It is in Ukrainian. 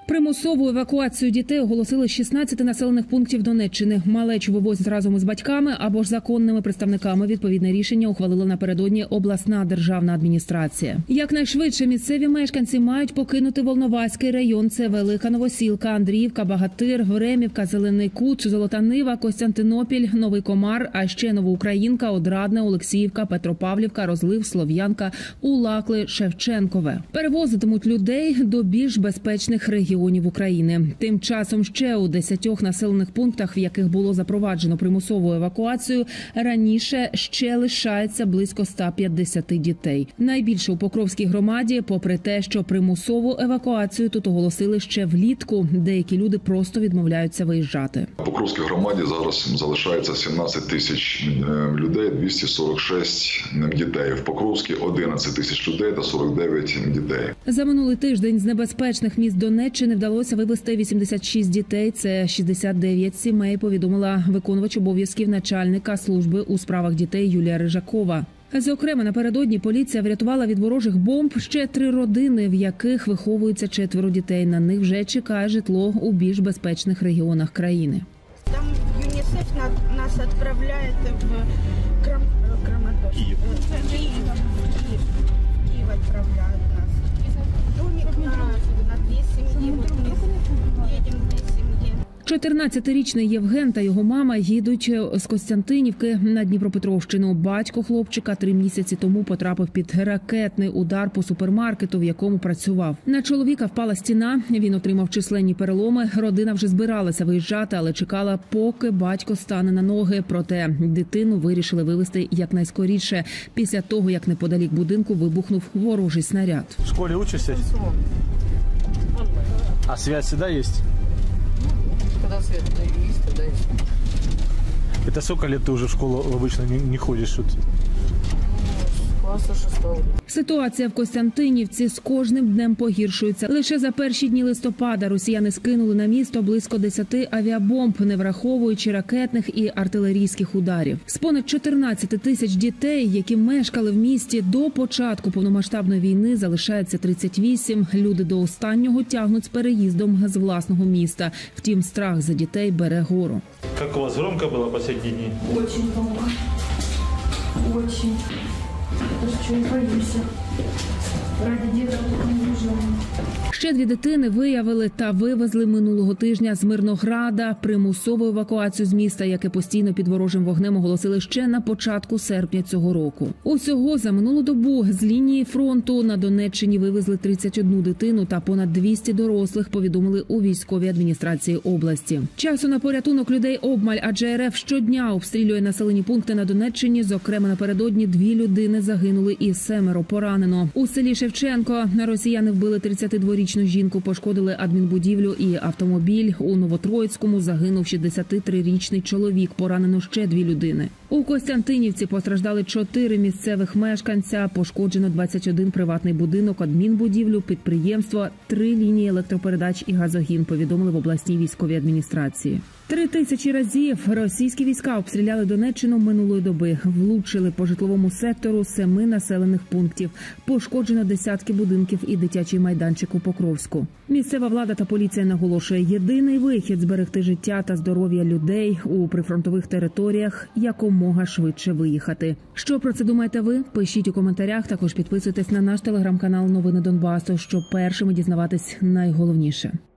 Примусову евакуацію дітей оголосили з 16 населених пунктів Донеччини. Малечу вивозять разом із батьками або ж законними представниками. Відповідне рішення ухвалила напередодні обласна державна адміністрація. Якнайшвидше місцеві мешканці мають покинути Волноваський район. Це Велика Новосілка, Андріївка, Багатир, Времівка, Зелений Кут, Золота Нива, Костянтинопіль, Новий Комар, а ще Новоукраїнка, Одрадне, Олексіївка, Петропавлівка, Розлив, Слов'янка, Улакли, Шевченкове. Перевозитимуть людей до більш безпечних регіонів України. Тим часом ще у 10 населених пунктах, в яких було запроваджено примусову евакуацію, раніше ще лишається близько 150 дітей. Найбільше у Покровській громаді, попри те, що примусову евакуацію тут оголосили ще влітку, деякі люди просто відмовляються виїжджати. У Покровській громаді зараз залишається 17 тисяч людей, 246 дітей. В Покровській 11 тисяч людей та 49 дітей. За минулий тиждень з небезпечних міст Донеччини вдалося вивезти 86 дітей. Це 69 сімей, повідомила виконувач обов'язків начальника служби у справах дітей Юлія Рижакова. Зокрема, напередодні поліція врятувала від ворожих бомб ще 3 родини, в яких виховується 4 дітей. На них вже чекає житло у більш безпечних регіонах країни. Там ЮНІСЕФ нас відправляє в Краматорськ. Київ відправляють нас. Домик на 2 сім'ї. Їдемо 2 сім'ї. 14-річний Євген та його мама їдуть з Костянтинівки на Дніпропетровщину. Батько хлопчика 3 місяці тому потрапив під ракетний удар по супермаркету, в якому працював. На чоловіка впала стіна, він отримав численні переломи. Родина вже збиралася виїжджати, але чекала, поки батько стане на ноги. Проте дитину вирішили вивезти якнайскоріше, після того, як неподалік будинку вибухнув ворожий снаряд. В школі учишся? А связь всегда есть? Когда свет есть, тогда есть. Это сколько лет ты уже в школу обычно не ходишь? Класу 6-го. Ситуація в Костянтинівці з кожним днем погіршується. Лише за перші дні листопада росіяни скинули на місто близько 10 авіабомб, не враховуючи ракетних і артилерійських ударів. З понад 14 тисяч дітей, які мешкали в місті до початку повномасштабної війни, залишається 38. Люди до останнього тягнуть з переїздом з власного міста. Втім, страх за дітей бере гору. Как у вас громко было последние дни? Очень громко. Очень. Очень боимся. Ради деток не уезжаем. Ще 2 дитини виявили та вивезли минулого тижня з Мирнограда. Примусову евакуацію з міста, яке постійно під ворожим вогнем, оголосили ще на початку серпня цього року. Усього за минулу добу з лінії фронту на Донеччині вивезли 31 дитину та понад 200 дорослих, повідомили у військовій адміністрації області. Часу на порятунок людей обмаль, адже РФ щодня обстрілює населені пункти на Донеччині. Зокрема, напередодні 2 людини загинули і 7 поранено. У селі Шевченко росіяни вбили 32-річну жінку, пошкодили адмінбудівлю і автомобіль. У Новотроїцькому загинув 63-річний чоловік, поранено ще 2 людини. У Костянтинівці постраждали 4 місцевих мешканця, пошкоджено 21 приватний будинок, адмінбудівлю, підприємство, 3 лінії електропередач і газогін, повідомили в обласній військовій адміністрації. 3000 разів російські війська обстріляли Донеччину минулої доби. Влучили по житловому сектору 7 населених пунктів. Пошкоджено десятки будинків і дитячий майданчик у Покровську. Місцева влада та поліція наголошує, єдиний вихід – зберегти життя та здоров'я людей у прифронтових територіях, якомога швидше виїхати. Що про це думаєте ви? Пишіть у коментарях. Також підписуйтесь на наш телеграм-канал «Новини Донбасу», щоб першими дізнаватись найголовніше.